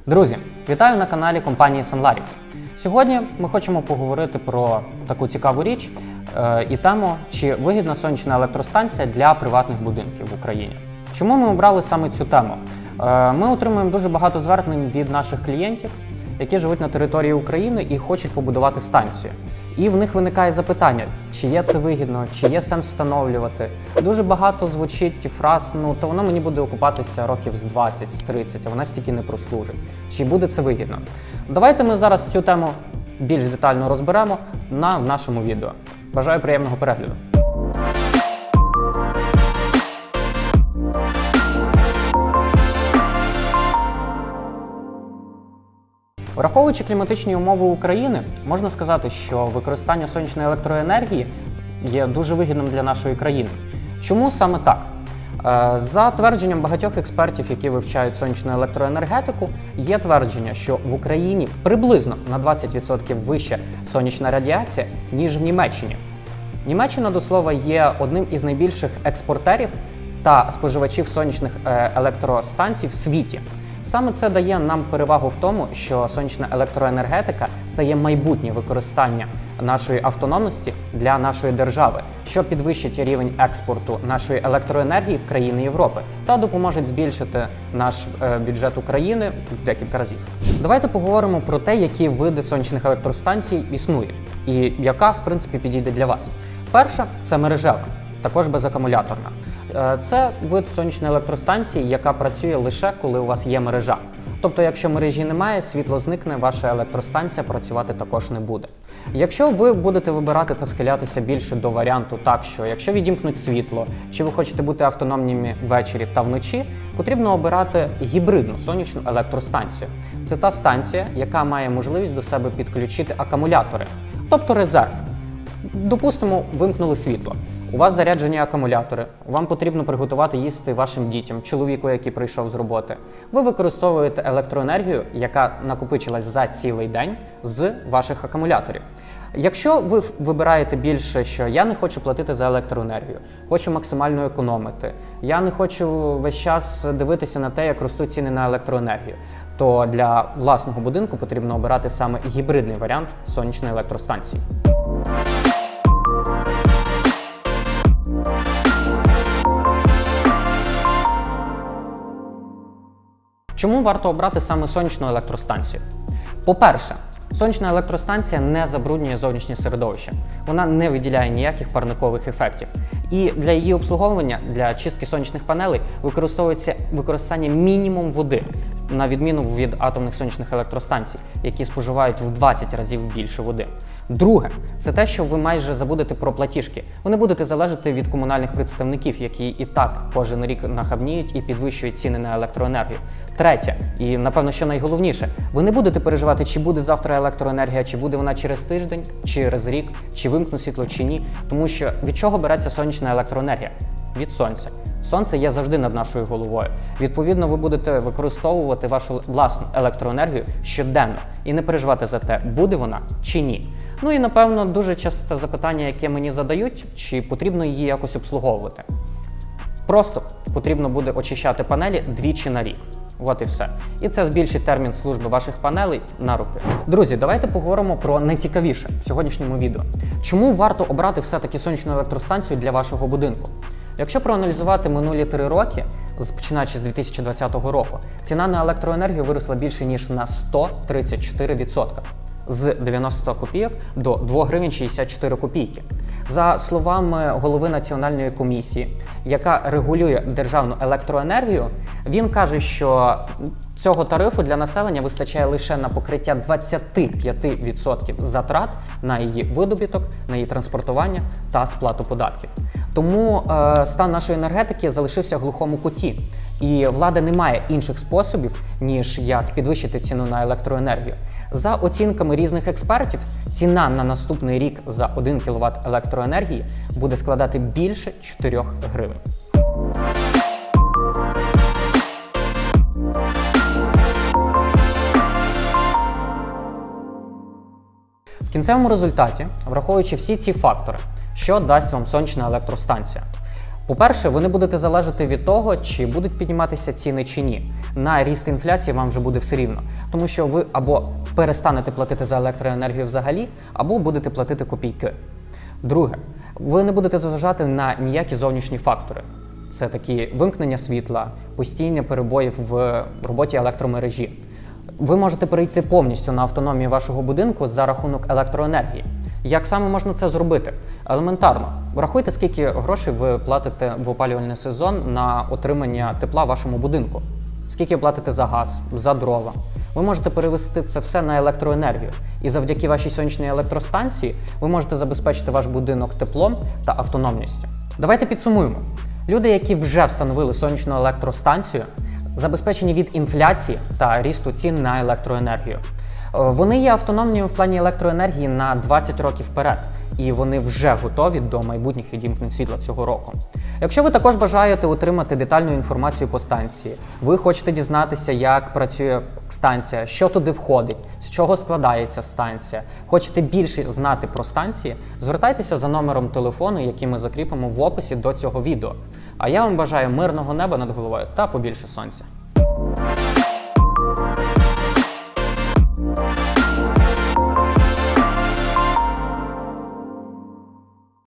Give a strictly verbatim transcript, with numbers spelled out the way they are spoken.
Друзі, вітаю на каналі компанії Sunlarix. Сьогодні ми хочемо поговорити про таку цікаву річ е, і тему, чи вигідна сонячна електростанція для приватних будинків в Україні. Чому ми обрали саме цю тему? Е, ми отримуємо дуже багато звернень від наших клієнтів, які живуть на території України і хочуть побудувати станцію. І в них виникає запитання, чи є це вигідно, чи є сенс встановлювати. Дуже багато звучить фраз, ну, то воно мені буде окупатися років з двадцять, з тридцять, а вона стільки не прослужить. Чи буде це вигідно? Давайте ми зараз цю тему більш детально розберемо на в нашому відео. Бажаю приємного перегляду. Враховуючи кліматичні умови України, можна сказати, що використання сонячної електроенергії є дуже вигідним для нашої країни. Чому саме так? За твердженням багатьох експертів, які вивчають сонячну електроенергетику, є твердження, що в Україні приблизно на двадцять відсотків вища сонячна радіація, ніж в Німеччині. Німеччина, до слова, є одним із найбільших експортерів та споживачів сонячних електростанцій в світі. Саме це дає нам перевагу в тому, що сонячна електроенергетика – це є майбутнє використання нашої автономності для нашої держави, що підвищить рівень експорту нашої електроенергії в країни Європи та допоможе збільшити наш е, бюджет України в декілька разів. Давайте поговоримо про те, які види сонячних електростанцій існують і яка, в принципі, підійде для вас. Перша – це мережева, також безакумуляторна. Це вид сонячної електростанції, яка працює лише коли у вас є мережа. Тобто, якщо мережі немає, світло зникне, ваша електростанція працювати також не буде. Якщо ви будете вибирати та схилятися більше до варіанту так, що якщо відімкнуть світло, чи ви хочете бути автономними ввечері та вночі, потрібно обирати гібридну сонячну електростанцію. Це та станція, яка має можливість до себе підключити акумулятори, тобто резерв. Допустимо, вимкнули світло. У вас заряджені акумулятори, вам потрібно приготувати їсти вашим дітям, чоловіку, який прийшов з роботи. Ви використовуєте електроенергію, яка накопичилась за цілий день з ваших акумуляторів. Якщо ви вибираєте більше, що я не хочу платити за електроенергію, хочу максимально економити, я не хочу весь час дивитися на те, як ростуть ціни на електроенергію, то для власного будинку потрібно обирати саме гібридний варіант сонячної електростанції. Чому варто обрати саме сонячну електростанцію? По-перше, сонячна електростанція не забруднює зовнішнє середовище. Вона не виділяє ніяких парникових ефектів. І для її обслуговування, для чистки сонячних панелей, використовується використання мінімум води, на відміну від атомних сонячних електростанцій, які споживають в двадцять разів більше води. Друге, це те, що ви майже забудете про платіжки. Ви не будете залежати від комунальних представників, які і так кожен рік нахабніють і підвищують ціни на електроенергію. Третє, і напевно, що найголовніше, ви не будете переживати, чи буде завтра електроенергія, чи буде вона через тиждень, через рік, чи вимкну світло, чи ні. Тому що від чого береться сонячна електроенергія? Від сонця. Сонце є завжди над нашою головою. Відповідно, ви будете використовувати вашу власну електроенергію щоденно і не переживати за те, буде вона чи ні. Ну і, напевно, дуже часто запитання, яке мені задають, чи потрібно її якось обслуговувати. Просто потрібно буде очищати панелі двічі на рік. От і все. І це збільшить термін служби ваших панелей на роки. Друзі, давайте поговоримо про найцікавіше в сьогоднішньому відео. Чому варто обрати все-таки сонячну електростанцію для вашого будинку? Якщо проаналізувати минулі три роки, починаючи з дві тисячі двадцятого року, ціна на електроенергію виросла більше ніж на сто тридцять чотири відсотки. З дев'яноста копійок до двох гривень шістдесят чотири копійки. За словами голови Національної комісії, яка регулює державну електроенергію, він каже, що цього тарифу для населення вистачає лише на покриття двадцять п'ять відсотків затрат на її видобуток, на її транспортування та сплату податків. Тому е, стан нашої енергетики залишився в глухому куті. І влада не має інших способів, ніж як підвищити ціну на електроенергію. За оцінками різних експертів, ціна на наступний рік за один кіловат електроенергії буде складати більше чотирьох гривень. В кінцевому результаті, враховуючи всі ці фактори, що дасть вам сонячна електростанція? По-перше, ви не будете залежати від того, чи будуть підніматися ціни чи ні. На ріст інфляції вам вже буде все рівно, тому що ви або перестанете платити за електроенергію взагалі, або будете платити копійки. Друге, ви не будете зважати на ніякі зовнішні фактори. Це такі вимкнення світла, постійні перебої в роботі електромережі. Ви можете перейти повністю на автономію вашого будинку за рахунок електроенергії. Як саме можна це зробити? Елементарно. Врахуйте, скільки грошей ви платите в опалювальний сезон на отримання тепла в вашому будинку. Скільки платите за газ, за дрова. Ви можете перевести це все на електроенергію. І завдяки вашій сонячній електростанції ви можете забезпечити ваш будинок теплом та автономністю. Давайте підсумуємо. Люди, які вже встановили сонячну електростанцію, забезпечені від інфляції та рісту цін на електроенергію. Вони є автономними в плані електроенергії на двадцять років вперед, і вони вже готові до майбутніх відімкнень світла цього року. Якщо ви також бажаєте отримати детальну інформацію по станції, ви хочете дізнатися, як працює станція, що туди входить, з чого складається станція, хочете більше знати про станції, звертайтеся за номером телефону, який ми закріпимо в описі до цього відео. А я вам бажаю мирного неба над головою та побільше сонця.